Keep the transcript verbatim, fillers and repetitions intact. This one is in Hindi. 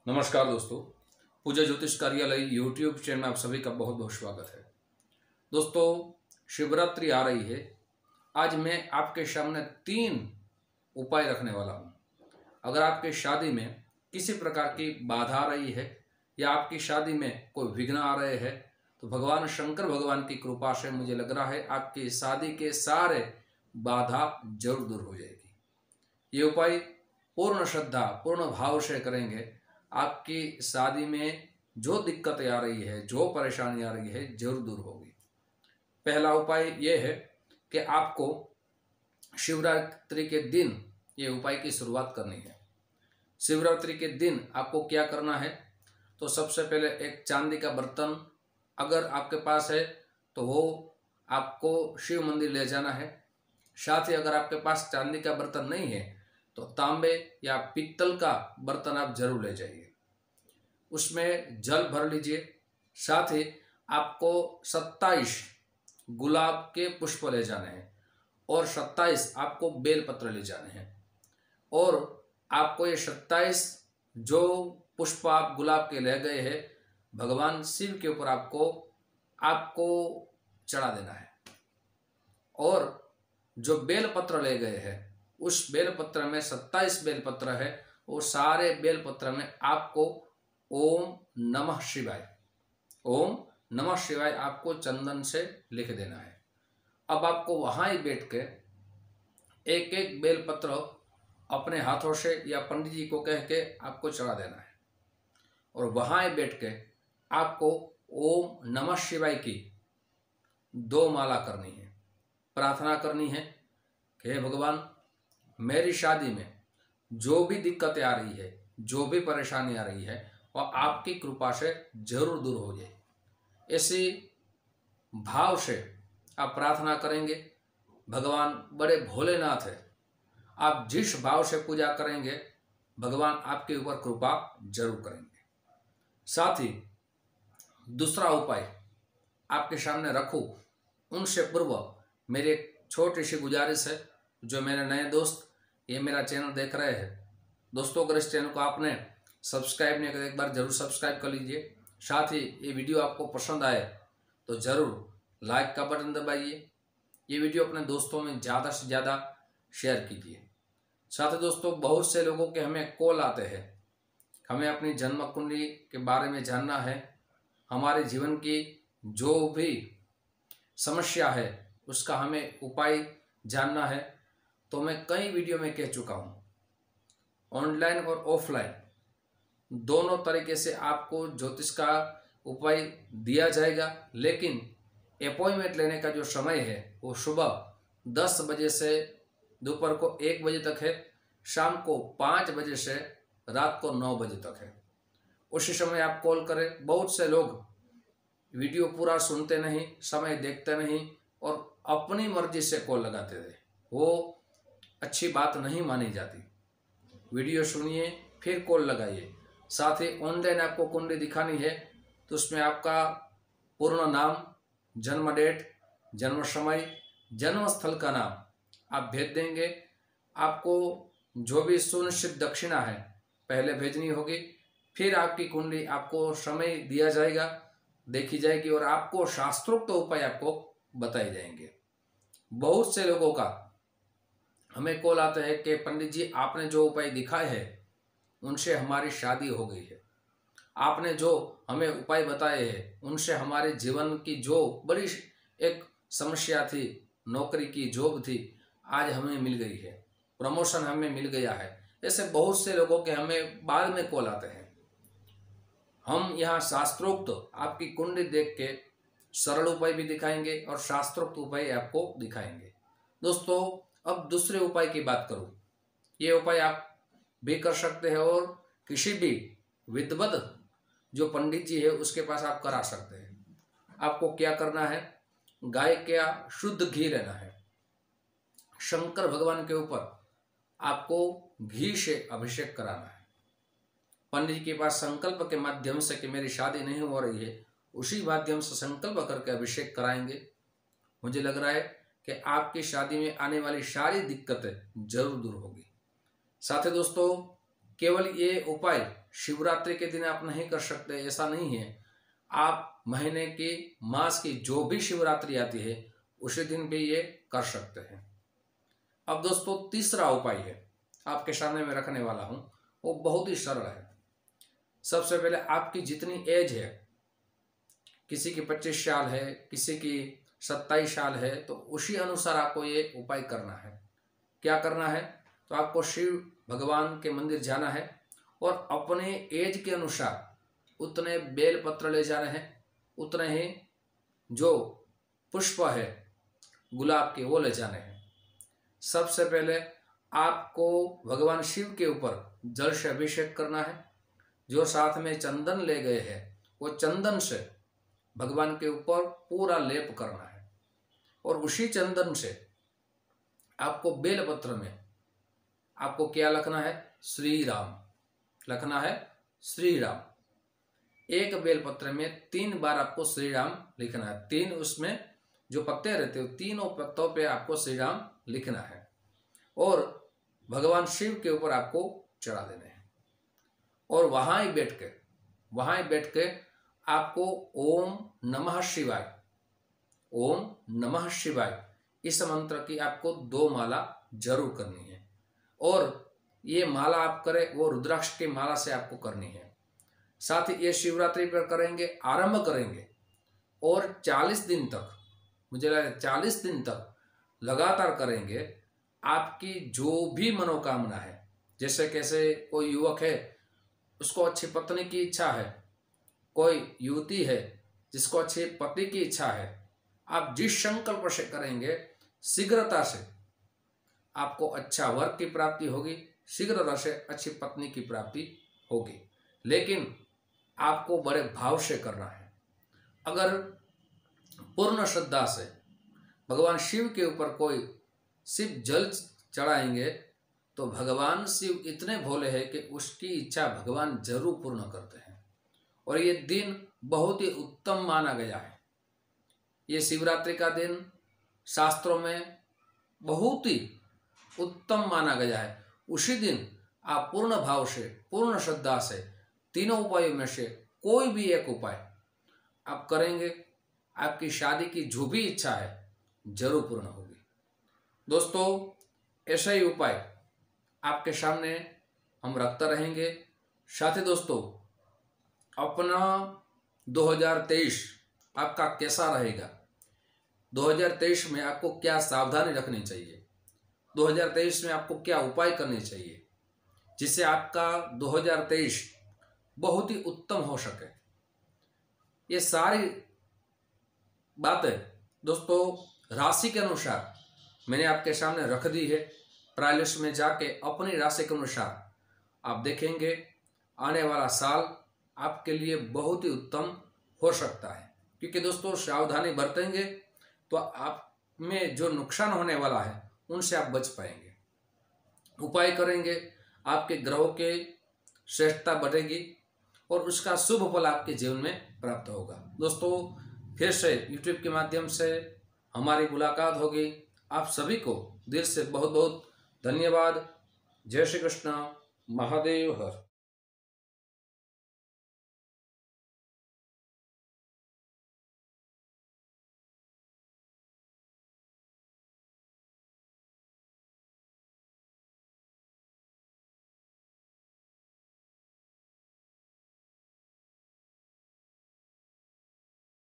नमस्कार दोस्तों, पूजा ज्योतिष कार्यालय यूट्यूब चैनल में आप सभी का बहुत बहुत स्वागत है। दोस्तों, शिवरात्रि आ रही है। आज मैं आपके सामने तीन उपाय रखने वाला हूं। अगर आपके शादी में किसी प्रकार की बाधा आ रही है या आपकी शादी में कोई विघ्न आ रहे हैं तो भगवान शंकर भगवान की कृपा से मुझे लग रहा है आपकी शादी के सारे बाधा जरूर दूर हो जाएगी। ये उपाय पूर्ण श्रद्धा पूर्ण भाव से करेंगे, आपकी शादी में जो दिक्कतें आ रही है, जो परेशानी आ रही है, जरूर दूर होगी। पहला उपाय यह है कि आपको शिवरात्रि के दिन ये उपाय की शुरुआत करनी है। शिवरात्रि के दिन आपको क्या करना है, तो सबसे पहले एक चांदी का बर्तन अगर आपके पास है तो वो आपको शिव मंदिर ले जाना है। साथ ही अगर आपके पास चांदी का बर्तन नहीं है तो तांबे या पित्तल का बर्तन आप जरूर ले जाइए, उसमें जल भर लीजिए। साथ ही आपको सत्ताईस गुलाब के पुष्प ले जाने हैं और सत्ताईस आपको बेलपत्र ले जाने हैं। और आपको ये सत्ताईस जो पुष्प आप गुलाब के ले गए हैं भगवान शिव के ऊपर आपको आपको चढ़ा देना है। और जो बेलपत्र ले गए हैं उस बेलपत्र में सत्ताईस बेलपत्र है, वो सारे बेलपत्र में आपको ओम नमः शिवाय ओम नमः शिवाय आपको चंदन से लिख देना है। अब आपको वहां ही बैठ के एक एक बेलपत्र अपने हाथों से या पंडित जी को कह के आपको चढ़ा देना है और वहां ही बैठ के आपको ओम नमः शिवाय की दो माला करनी है। प्रार्थना करनी है कि हे भगवान, मेरी शादी में जो भी दिक्कतें आ रही है, जो भी परेशानी आ रही है, वह आपकी कृपा से जरूर दूर हो जाए। ऐसी भाव से आप प्रार्थना करेंगे। भगवान बड़े भोलेनाथ है, आप जिस भाव से पूजा करेंगे भगवान आपके ऊपर कृपा जरूर करेंगे। साथ ही दूसरा उपाय आपके सामने रखूं उनसे पूर्व मेरी एक छोटी सी गुजारिश है। जो मेरे नए दोस्त ये मेरा चैनल देख रहे हैं, दोस्तों अगर इस चैनल को आपने सब्सक्राइब नहीं किया एक बार जरूर सब्सक्राइब कर लीजिए। साथ ही ये वीडियो आपको पसंद आए तो ज़रूर लाइक का बटन दबाइए। ये वीडियो अपने दोस्तों में ज़्यादा से ज़्यादा शेयर कीजिए। साथ ही दोस्तों, बहुत से लोगों के हमें कॉल आते हैं, हमें अपनी जन्म कुंडली के बारे में जानना है, हमारे जीवन की जो भी समस्या है उसका हमें उपाय जानना है। तो मैं कई वीडियो में कह चुका हूँ, ऑनलाइन और ऑफलाइन दोनों तरीके से आपको ज्योतिष का उपाय दिया जाएगा। लेकिन अपॉइंटमेंट लेने का जो समय है वो सुबह दस बजे से दोपहर को एक बजे तक है, शाम को पाँच बजे से रात को नौ बजे तक है। उसी समय आप कॉल करें। बहुत से लोग वीडियो पूरा सुनते नहीं, समय देखते नहीं और अपनी मर्जी से कॉल लगाते थे, वो अच्छी बात नहीं मानी जाती। वीडियो सुनिए फिर कॉल लगाइए। साथ ही ऑनलाइन आपको कुंडली दिखानी है तो उसमें आपका पूर्ण नाम, जन्म डेट, जन्म समय, जन्म स्थल का नाम आप भेज देंगे। आपको जो भी सुनिश्चित दक्षिणा है पहले भेजनी होगी, फिर आपकी कुंडली आपको समय दिया जाएगा, देखी जाएगी और आपको शास्त्रोक्त उपाय आपको बताए जाएंगे। बहुत से लोगों का हमें कॉल आता है कि पंडित जी आपने जो उपाय दिखाए हैं उनसे हमारी शादी हो गई है, आपने जो हमें उपाय बताए हैं उनसे हमारे जीवन की जो बड़ी एक समस्या थी, नौकरी की जॉब थी, आज हमें मिल गई है, प्रमोशन हमें मिल गया है। ऐसे बहुत से लोगों के हमें बाद में कॉल आते हैं। हम यहाँ शास्त्रोक्त आपकी कुंडली देख के सरल उपाय भी दिखाएंगे और शास्त्रोक्त उपाय आपको दिखाएंगे। दोस्तों, अब दूसरे उपाय की बात करूं, ये उपाय आप भी कर सकते हैं और किसी भी विद्वत जो पंडित जी है उसके पास आप करा सकते हैं। आपको क्या करना है, गाय का शुद्ध घी लेना है, शंकर भगवान के ऊपर आपको घी से अभिषेक कराना है। पंडित जी के पास संकल्प के माध्यम से कि मेरी शादी नहीं हो रही है, उसी माध्यम से संकल्प करके अभिषेक कराएंगे। मुझे लग रहा है कि आपकी शादी में आने वाली सारी दिक्कतें जरूर दूर होगी। साथ ही दोस्तों, केवल ये उपाय शिवरात्रि के दिन आप नहीं कर सकते, ऐसा नहीं है। आप महीने की, मास की जो भी शिवरात्रि आती है उसी दिन भी ये कर सकते हैं। अब दोस्तों तीसरा उपाय है आपके सामने मैं रखने वाला हूं, वो बहुत ही सरल है। सबसे पहले आपकी जितनी एज है, किसी की पच्चीस साल है, किसी की सत्ताईस साल है, तो उसी अनुसार आपको ये उपाय करना है। क्या करना है? तो आपको शिव भगवान के मंदिर जाना है और अपने एज के अनुसार उतने बेल पत्र ले जाने हैं, उतने ही जो पुष्प है गुलाब के वो ले जाने हैं। सबसे पहले आपको भगवान शिव के ऊपर जल से अभिषेक करना है। जो साथ में चंदन ले गए हैं वो चंदन से भगवान के ऊपर पूरा लेप करना है और उसी चंदन से आपको बेल पत्र में आपको क्या लिखना है? श्री राम लिखना है। श्री राम एक बेल पत्र में तीन बार आपको श्री राम लिखना है। तीन उसमें जो पत्ते रहते हैं तीनों पत्तों पे आपको श्री राम लिखना है और भगवान शिव के ऊपर आपको चढ़ा देने हैं। और वहां ही बैठ के वहां ही बैठ के आपको ओम नमः शिवाय, ओम नमः शिवाय इस मंत्र की आपको दो माला जरूर करनी है। और ये माला आप करें वो रुद्राक्ष की माला से आपको करनी है। साथ ही ये शिवरात्रि पर करेंगे, आरंभ करेंगे और चालीस दिन तक, मुझे लगा चालीस दिन तक लगातार करेंगे। आपकी जो भी मनोकामना है, जैसे कैसे कोई युवक है उसको अच्छी पत्नी की इच्छा है, कोई युवती है जिसको अच्छे पति की इच्छा है, आप जिस संकल्प से करेंगे शीघ्रता से आपको अच्छा वर की प्राप्ति होगी, शीघ्रता से अच्छी पत्नी की प्राप्ति होगी। लेकिन आपको बड़े भाव से करना है। अगर पूर्ण श्रद्धा से भगवान शिव के ऊपर कोई शिव जल चढ़ाएंगे तो भगवान शिव इतने भोले हैं कि उसकी इच्छा भगवान जरूर पूर्ण करते हैं। और ये दिन बहुत ही उत्तम माना गया है। ये शिवरात्रि का दिन शास्त्रों में बहुत ही उत्तम माना गया है। उसी दिन आप पूर्ण भाव से, पूर्ण श्रद्धा से तीनों उपायों में से कोई भी एक उपाय आप करेंगे, आपकी शादी की जो भी इच्छा है जरूर पूर्ण होगी। दोस्तों ऐसा ही उपाय आपके सामने हम रखते रहेंगे। साथ ही दोस्तों अपना दो हज़ार तेईस आपका कैसा रहेगा, दो हज़ार तेईस में आपको क्या सावधानी रखनी चाहिए, दो हज़ार तेईस में आपको क्या उपाय करने चाहिए जिससे आपका दो हज़ार तेईस बहुत ही उत्तम हो सके, ये सारी बातें दोस्तों राशि के अनुसार मैंने आपके सामने रख दी है। ट्रायलिस्ट में जाके अपनी राशि के अनुसार आप देखेंगे आने वाला साल आपके लिए बहुत ही उत्तम हो सकता है। क्योंकि दोस्तों सावधानी बरतेंगे तो आप में जो नुकसान होने वाला है उनसे आप बच पाएंगे। उपाय करेंगे आपके ग्रहों के श्रेष्ठता बढ़ेगी और उसका शुभ फल आपके जीवन में प्राप्त होगा। दोस्तों फिर से यूट्यूब के माध्यम से हमारी मुलाकात होगी। आप सभी को दिल से बहुत बहुत धन्यवाद। जय श्री कृष्ण, महादेव हर।